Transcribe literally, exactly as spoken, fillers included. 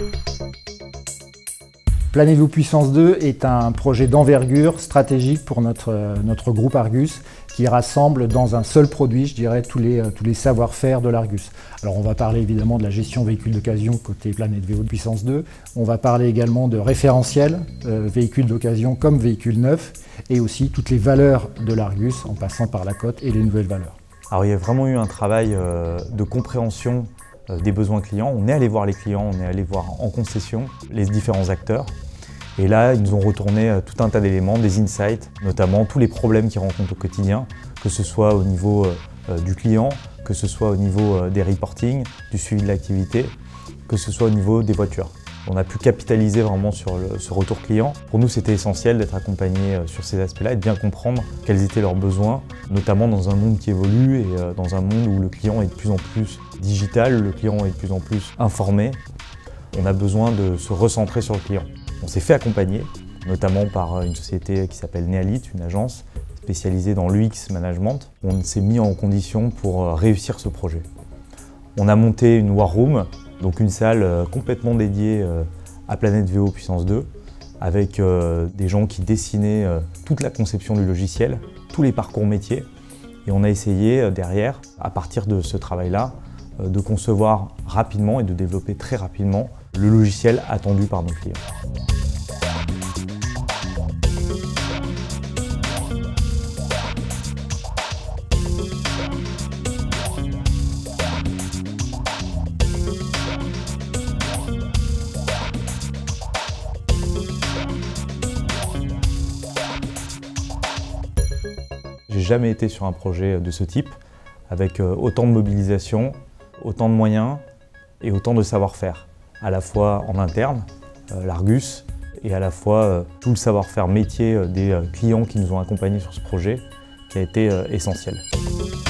PlanetView Puissance deux est un projet d'envergure stratégique pour notre, notre groupe Argus qui rassemble dans un seul produit, je dirais, tous les, tous les savoir-faire de l'Argus. Alors on va parler évidemment de la gestion véhicule d'occasion côté PlanetView Puissance deux, on va parler également de référentiel, euh, véhicules d'occasion comme véhicules neufs, et aussi toutes les valeurs de l'Argus en passant par la cote et les nouvelles valeurs. Alors il y a vraiment eu un travail euh, de compréhension euh, des besoins clients. On est allé voir les clients, on est allé voir en concession les différents acteurs. Et là, ils nous ont retourné euh, tout un tas d'éléments, des insights, notamment tous les problèmes qu'ils rencontrent au quotidien, que ce soit au niveau euh, du client, que ce soit au niveau euh, des reporting, du suivi de l'activité, que ce soit au niveau des voitures. On a pu capitaliser vraiment sur le, ce retour client. Pour nous, c'était essentiel d'être accompagnés sur ces aspects-là et de bien comprendre quels étaient leurs besoins, notamment dans un monde qui évolue et dans un monde où le client est de plus en plus digital, le client est de plus en plus informé. On a besoin de se recentrer sur le client. On s'est fait accompagner, notamment par une société qui s'appelle Nealit, une agence spécialisée dans l'U X management. On s'est mis en condition pour réussir ce projet. On a monté une War Room, donc une salle complètement dédiée à PlanetView Puissance deux, avec des gens qui dessinaient toute la conception du logiciel, tous les parcours métiers. Et on a essayé derrière, à partir de ce travail-là, de concevoir rapidement et de développer très rapidement le logiciel attendu par nos clients. J'ai jamais été sur un projet de ce type, avec autant de mobilisation, autant de moyens et autant de savoir-faire, à la fois en interne, euh, l'Argus, et à la fois euh, tout le savoir-faire métier euh, des euh, clients qui nous ont accompagnés sur ce projet, qui a été euh, essentiel.